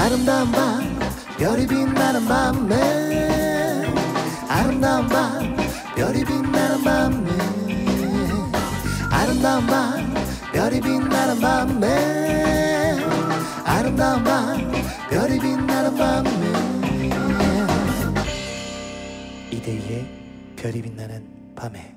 아름다운 밤 별이 빛나는 밤에 아름다운 밤 별이 빛나는 밤에 아름다운 밤 별이 빛나는 밤에 아름다운 밤 별이 빛나는 밤에 이대희의 별이 빛나는 밤에.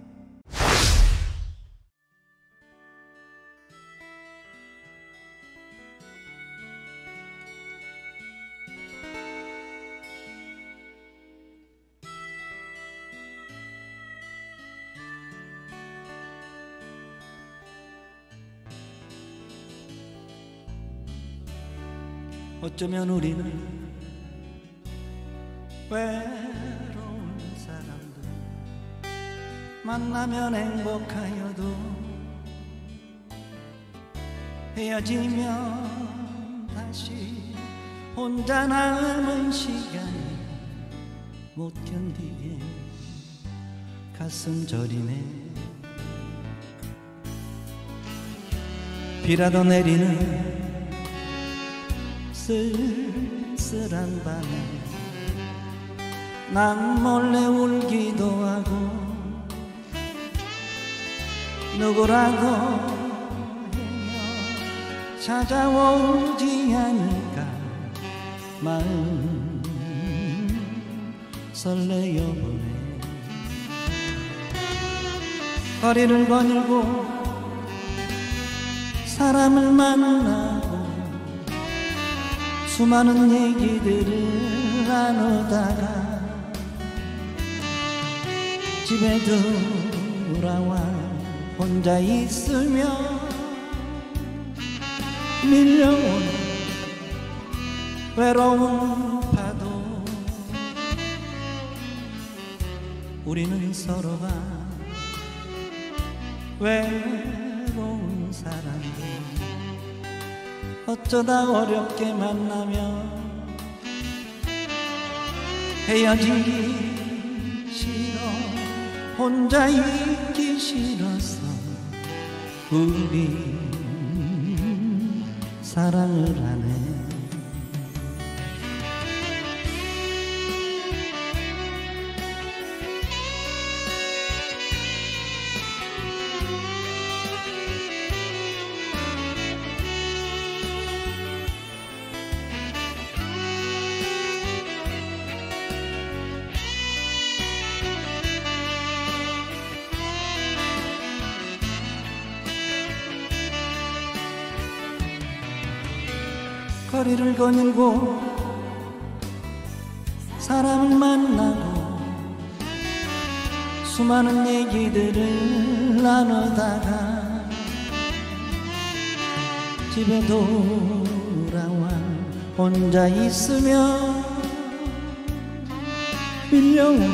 어쩌면 우리는 외로운 사람들 만나면 행복하여도 헤어지면 다시 혼자 남은 시간이 못 견디게 가슴 저리네. 비라도 내리는 쓸쓸한 밤에 난 몰래 울기도 하고 누구라도 해며 찾아오지 않을까 마음 설레어 보네. 거리를 거닐고 사람을 만나고 수많은 얘기들을 나누다가 집에 돌아와 혼자 있으며 밀려온 외로운 파도. 우리는 서로가 외로운 사람들 어쩌다 어렵게 만나며 헤어지기 싫어 혼자 있기 싫어서 우리 사랑을 하네. 거리를 거닐고 사람을 만나고 수많은 얘기들을 나누다가 집에 돌아와 혼자 있으며 밀려온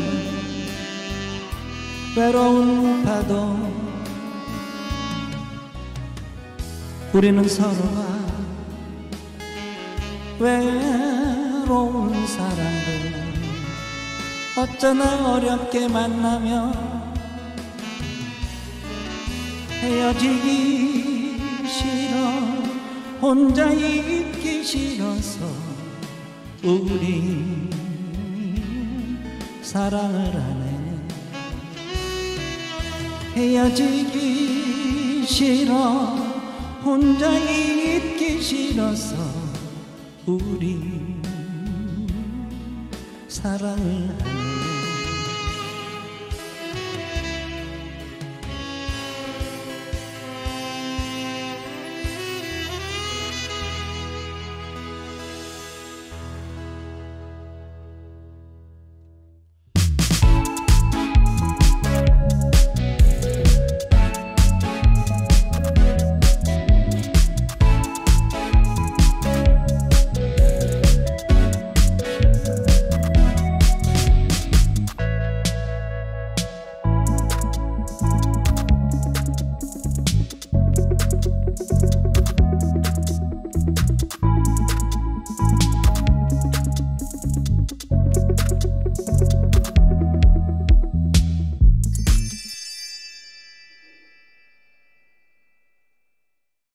외로운 파도. 우리는 서로가 외로운 사람들 어쩌나 어렵게 만나며 헤어지기 싫어 혼자 있기 싫어서 우리 사랑을 하네. 헤어지기 싫어 혼자 있기 싫어서 우리 사랑을 하네.